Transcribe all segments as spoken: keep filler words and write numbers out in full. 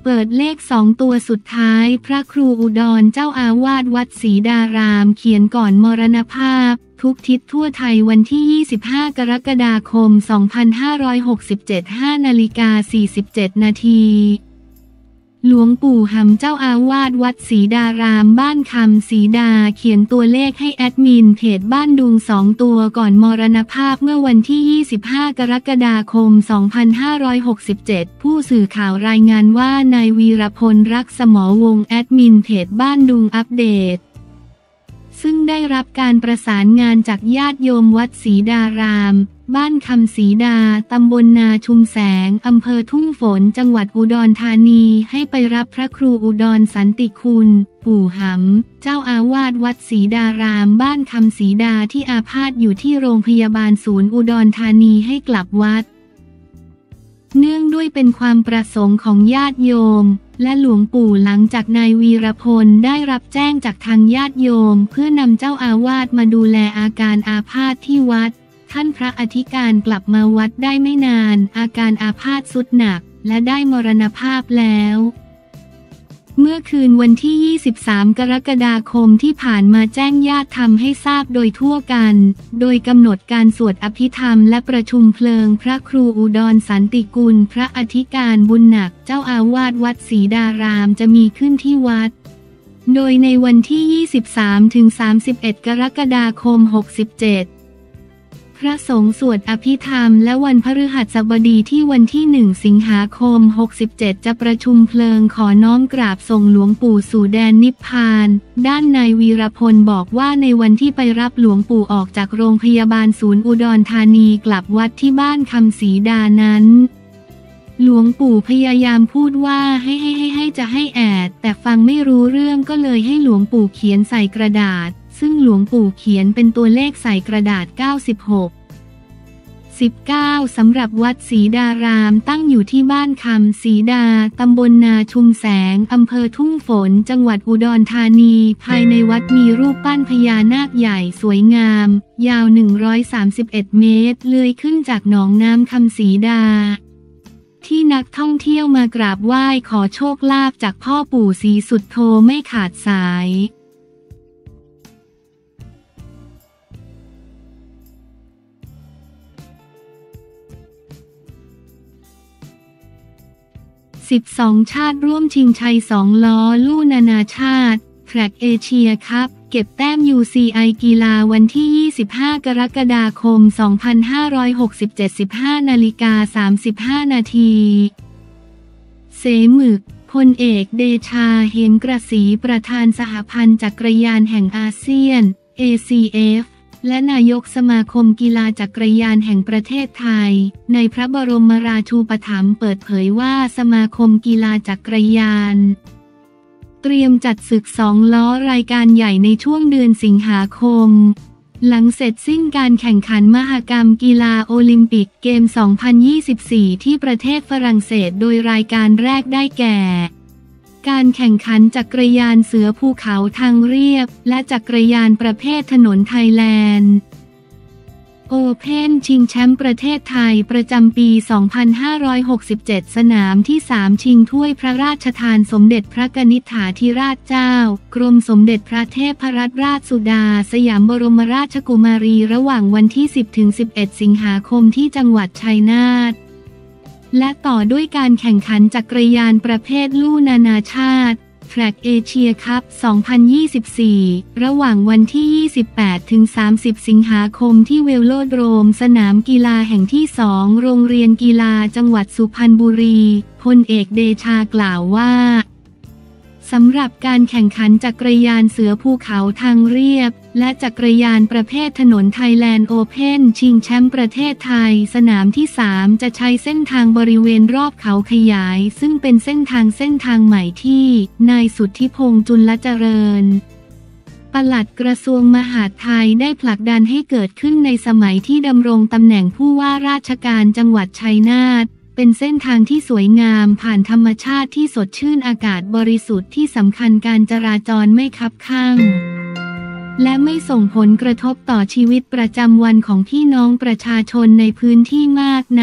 เปิดเลขสองตัวสุดท้ายพระครูอุดรเจ้าอาวาสวัดศรีดารามเขียนก่อนมรณภาพทุกทิศทั่วไทยวันที่ยี่สิบห้ากรกฎาคมสองพันห้าร้อยหกสิบเจ็ด ห้านาฬิกาสี่สิบเจ็ดนาทีหลวงปู่หำเจ้าอาวาสวัดศรีดารามบ้านคำศรีดาเขียนตัวเลขให้แอดมินเพจบ้านดุงสองตัวก่อนมรณภาพเมื่อวันที่ยี่สิบห้ากรกฎาคมสองพันห้าร้อยหกสิบเจ็ดผู้สื่อข่าวรายงานว่านายวีรพลรักสมอวงศ์แอดมินเพจบ้านดุงอัปเดตซึ่งได้รับการประสานงานจากญาติโยมวัดศรีดารามบ้านคำศรีดาตำบลนาชุมแสงอำเภอทุ่งฝนจังหวัดอุดรธานีให้ไปรับพระครูอุดรสันติคุณปู่หำเจ้าอาวาสวัดศรีดารามบ้านคำศรีดาที่อาพาธอยู่ที่โรงพยาบาลศูนย์อุดรธานีให้กลับวัดเนื่องด้วยเป็นความประสงค์ของญาติโยมและหลวงปู่หลังจากนายวีรพลได้รับแจ้งจากทางญาติโยมเพื่อนำเจ้าอาวาสมาดูแลอาการอาพาธที่วัดท่านพระอธิการกลับมาวัดได้ไม่นานอาการอาพาธทรุดหนักและได้มรณภาพแล้วเมื่อคืนวันที่ยี่สิบสามกรกฎาคมที่ผ่านมาแจ้งญาติทำให้ทราบโดยทั่วกันโดยกำหนดการสวดอภิธรรมและประชุมเพลิงพระครูอุดรสันติกุลพระอธิการบุญหนักเจ้าอาวาสวัดศรีดารามจะมีขึ้นที่วัดโดยในวันที่ยี่สิบสามถึงสามสิบเอ็ดกรกฎาคมหกสิบเจ็ดพระสงฆ์สวดอภิธรรมและวันพฤหัสบดีที่วันที่หนึ่งสิงหาคมหกสิบเจ็ดจะประชุมเพลิงขอน้อมกราบส่งหลวงปู่สู่แดนนิพพานด้านนายวีรพลบอกว่าในวันที่ไปรับหลวงปู่ออกจากโรงพยาบาลศูนย์อุดรธานีกลับวัดที่บ้านคำศรีดานั้นหลวงปู่พยายามพูดว่าให้ให้ให้ให้จะให้แอดแต่ฟังไม่รู้เรื่องก็เลยให้หลวงปู่เขียนใส่กระดาษซึ่งหลวงปู่เขียนเป็นตัวเลขใส่กระดาษเก้าสิบหก สิบเก้าสำหรับวัดศรีดารามตั้งอยู่ที่บ้านคำศรีดาตำบลนาชุมแสงอำเภอทุ่งฝนจังหวัดอุดรธานีภายในวัดมีรูปปั้นพญานาคใหญ่สวยงามยาวหนึ่งร้อยสามสิบเอ็ดเมตรเลื้อยขึ้นจากหนองน้ำคำศรีดาที่นักท่องเที่ยวมากราบไหว้ขอโชคลาภจากพ่อปู่ศรีสุทโธไม่ขาดสายสิบสองชาติร่วมชิงชัยสองล้อลู่นานาชาติแทร็กเอเชียคัพเก็บแต้ม ยู ซี ไอ กีฬาวันที่ยี่สิบห้ากรกฎาคมสองพันห้าร้อยหกสิบเจ็ด สิบห้านาฬิกาสามสิบห้านาทีเสมึกพลเอกเดชาเหมกระศรีประธานสหพันธ์จักรยานแห่งอาเซียน เอ ซี เอฟ และนายกสมาคมกีฬาจักรยานแห่งประเทศไทยในพระบรมราชูปถัมภ์เปิดเผยว่าสมาคมกีฬาจักรยานเตรียมจัดศึกสองล้อรายการใหญ่ในช่วงเดือนสิงหาคมหลังเสร็จสิ้นการแข่งขันมหกรรมกีฬาโอลิมปิกเกม สองพันยี่สิบสี่ ที่ประเทศฝรั่งเศสโดยรายการแรกได้แก่การแข่งขันจักรยานเสือภูเขาทางเรียบและจักรยานประเภทถนนไทยแลนด์โอเพ่นชิงแชมป์ประเทศไทยประจำปี สองพันห้าร้อยหกสิบเจ็ด สนามที่สามชิงถ้วยพระราชทานสมเด็จพระกนิษฐาธิราชเจ้ากรมสมเด็จพระเทพรัตนราชสุดาสยามบรมราชกุมารีระหว่างวันที่ สิบถึงสิบเอ็ด สิงหาคมที่จังหวัดชัยนาทและต่อด้วยการแข่งขันจักรยานประเภทลู่นานาชาติแทร็กเอเชียคัพ สองพันยี่สิบสี่ ระหว่างวันที่ ยี่สิบแปดถึงสามสิบ สิงหาคมที่เวลโลโดรมสนามกีฬาแห่งที่สองโรงเรียนกีฬาจังหวัดสุพรรณบุรีพลเอกเดชากล่าวว่าสำหรับการแข่งขันจักรยานเสือภูเขาทางเรียบและจักรยานประเภทถนนไทยแลนด์โอเพ่นชิงแชมป์ประเทศไทยสนามที่สามจะใช้เส้นทางบริเวณรอบเขาขยายซึ่งเป็นเส้นทางเส้นทางใหม่ที่นายสุทธิพงษ์จุลเจริญปลัดกระทรวงมหาดไทยได้ผลักดันให้เกิดขึ้นในสมัยที่ดำรงตำแหน่งผู้ว่าราชการจังหวัดชัยนาทเป็นเส้นทางที่สวยงามผ่านธรรมชาติที่สดชื่นอากาศบริสุทธิ์ที่สำคัญการจราจรไม่คับข้างและไม่ส่งผลกระทบต่อชีวิตประจำวันของพี่น้องประชาชนในพื้นที่มากนัก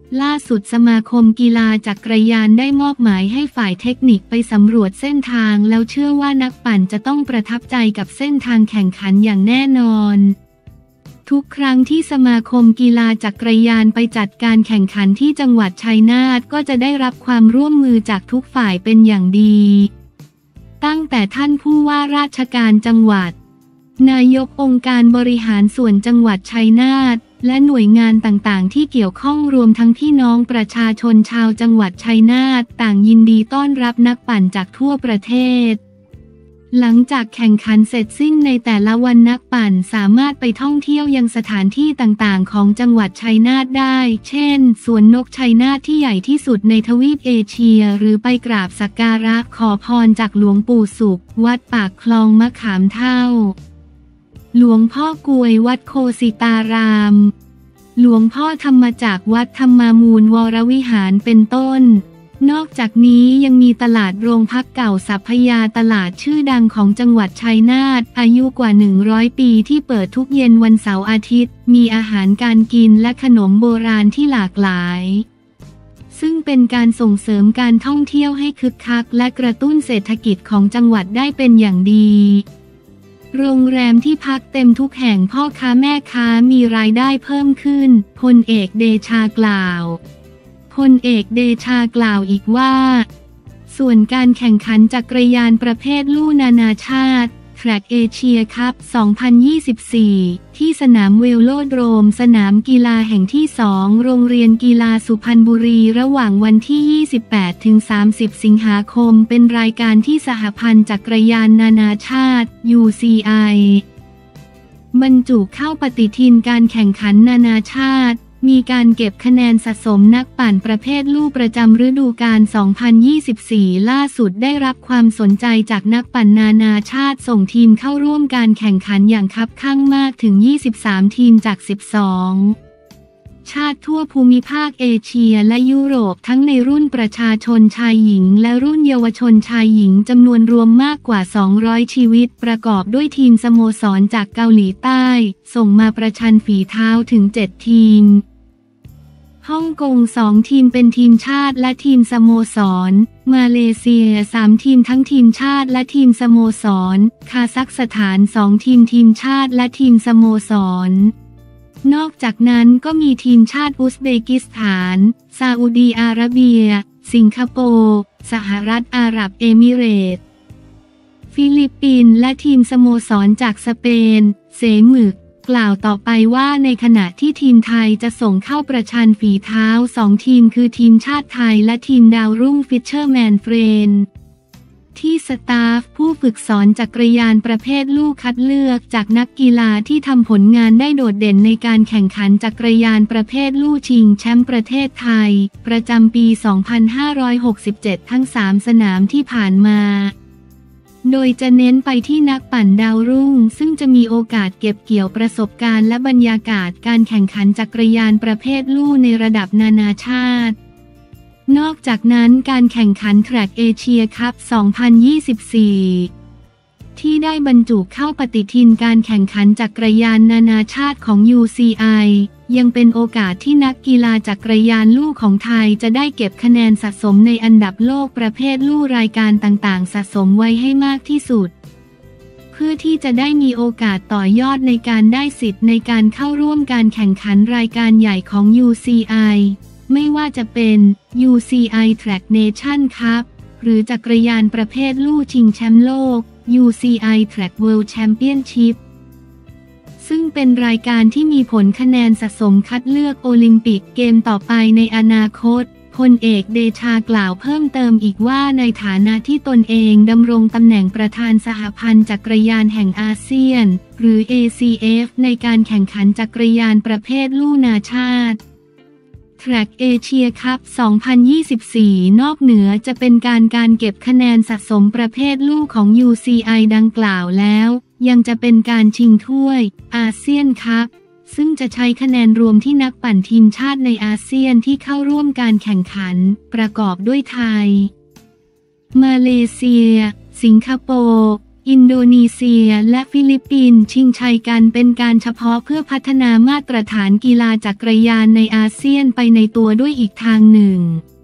ล่าสุดสมาคมกีฬาจักรยานได้มอบหมายให้ฝ่ายเทคนิคไปสำรวจเส้นทางแล้วเชื่อว่านักปั่นจะต้องประทับใจกับเส้นทางแข่งขันอย่างแน่นอนทุกครั้งที่สมาคมกีฬาจักรยานไปจัดการแข่งขันที่จังหวัดชัยนาทก็จะได้รับความร่วมมือจากทุกฝ่ายเป็นอย่างดีตั้งแต่ท่านผู้ว่าราชการจังหวัดนายกองค์การบริหารส่วนจังหวัดชัยนาทและหน่วยงานต่างๆที่เกี่ยวข้องรวมทั้งพี่น้องประชาชนชาวจังหวัดชัยนาทต่างยินดีต้อนรับนักปั่นจากทั่วประเทศหลังจากแข่งขันเสร็จสิ้นในแต่ละวันนักปั่นสามารถไปท่องเที่ยวยังสถานที่ต่างๆของจังหวัดชัยนาทได้เช่นสวนนกชัยนาทที่ใหญ่ที่สุดในทวีปเอเชียหรือไปกราบสักการะขอพรจากหลวงปู่สุขวัดปากคลองมะขามเฒ่าหลวงพ่อกวยวัดโคสิตารามหลวงพ่อธรรมจักรวัดธรรมามูลวรวิหารเป็นต้นนอกจากนี้ยังมีตลาดโรงพักเก่าสัพพยาตลาดชื่อดังของจังหวัดชัยนาทอายุกว่าหนึ่งร้อยปีที่เปิดทุกเย็นวันเสาร์อาทิตย์มีอาหารการกินและขนมโบราณที่หลากหลายซึ่งเป็นการส่งเสริมการท่องเที่ยวให้คึกคักและกระตุ้นเศรษฐกิจของจังหวัดได้เป็นอย่างดีโรงแรมที่พักเต็มทุกแห่งพ่อค้าแม่ค้ามีรายได้เพิ่มขึ้นพลเอกเดชากล่าวพลเอกเดชากล่าวอีกว่าส่วนการแข่งขันจักรยานประเภทลู่นานาชาติแทร็กเอเชียคัพ สองพันยี่สิบสี่ ที่สนามเวโลโดรมสนามกีฬาแห่งที่สองโรงเรียนกีฬาสุพรรณบุรีระหว่างวันที่ ยี่สิบแปดถึงสามสิบ สิงหาคมเป็นรายการที่สหพันธ์จักรยานนานาชาติ ยู ซี ไอ บรรจุเข้าปฏิทินการแข่งขันนานาชาติมีการเก็บคะแนนสะสมนักปั่นประเภทลู่ประจำฤดูกาล สองพันยี่สิบสี่ ล่าสุดได้รับความสนใจจากนักปั่นนานาชาติส่งทีมเข้าร่วมการแข่งขันอย่างคับคั่งมากถึง ยี่สิบสาม ทีมจาก สิบสอง ชาติทั่วภูมิภาคเอเชียและยุโรปทั้งในรุ่นประชาชนชายหญิงและรุ่นเยาวชนชายหญิงจำนวนรวมมากกว่า สองร้อย ชีวิตประกอบด้วยทีมสโมสรจากเกาหลีใต้ส่งมาประชันฝีเท้าถึง เจ็ด ทีมฮ่องกงสองทีมเป็นทีมชาติและทีมสโมสรมาเลเซียสามทีมทั้งทีมชาติและทีมสโมสรคาซัคสถานสองทีมทีมชาติและทีมสโมสรนอกจากนั้นก็มีทีมชาติอุซเบกิสถานซาอุดีอาระเบียสิงคโปร์สหรัฐอาหรับเอมิเรตส์ฟิลิปปินส์และทีมสโมสรจากสเปนเสมึกกล่าวต่อไปว่าในขณะที่ทีมไทยจะส่งเข้าประชันฝีเท้าสองทีมคือทีมชาติไทยและทีมดาวรุ่งฟิชเชอร์แมนเฟรนที่สตาฟผู้ฝึกสอนจักรยานประเภทลู่คัดเลือกจากนักกีฬาที่ทำผลงานได้โดดเด่นในการแข่งขันจักรยานประเภทลู่ชิงแชมป์ประเทศไทยประจำปี สองพันห้าร้อยหกสิบเจ็ด ทั้งสามสนามที่ผ่านมาโดยจะเน้นไปที่นักปั่นดาวรุ่งซึ่งจะมีโอกาสเก็บเกี่ยวประสบการณ์และบรรยากาศการแข่งขันจักรยานประเภทลู่ในระดับนานาชาตินอกจากนั้นการแข่งขันแทร็กเอเชียคัพ สองพันยี่สิบสี่ ที่ได้บรรจุเข้าปฏิทินการแข่งขันจักรยานนานาชาติของ ยู ซี ไอ ยังเป็นโอกาสที่นักกีฬาจักรยานลู่ของไทยจะได้เก็บคะแนนสะสมในอันดับโลกประเภทลู่รายการต่างๆสะสมไว้ให้มากที่สุดเพื่อที่จะได้มีโอกาสต่อยอดในการได้สิทธิ์ในการเข้าร่วมการแข่งขันรายการใหญ่ของ ยู ซี ไอ ไม่ว่าจะเป็น ยู ซี ไอ Track Nation Cup หรือจักรยานประเภทลู่ชิงแชมป์โลก ยู ซี ไอ Track World Championship ซึ่งเป็นรายการที่มีผลคะแนนสะสมคัดเลือกโอลิมปิกเกมต่อไปในอนาคตพลเอกเดชากล่าวเพิ่มเติมอีกว่าในฐานะที่ตนเองดำรงตำแหน่งประธานสหพันธ์จักรยานแห่งอาเซียนหรือ เอ ซี เอฟ ในการแข่งขันจักรยานประเภทลู่นาชาติแทร็กเอเชียคัพ สองพันยี่สิบสี่ นอกเหนือจะเป็นการการเก็บคะแนนสะสมประเภทลู่ของ ยู ซี ไอ ดังกล่าวแล้วยังจะเป็นการชิงถ้วยอาเซียนคัพซึ่งจะใช้คะแนนรวมที่นักปั่นทีมชาติในอาเซียนที่เข้าร่วมการแข่งขันประกอบด้วยไทยมาเลเซียสิงคโปร์อินโดนีเซียและฟิลิปปินส์ชิงชัยกันเป็นการเฉพาะเพื่อพัฒนามาตรฐานกีฬาจักรยานในอาเซียนไปในตัวด้วยอีกทางหนึ่ง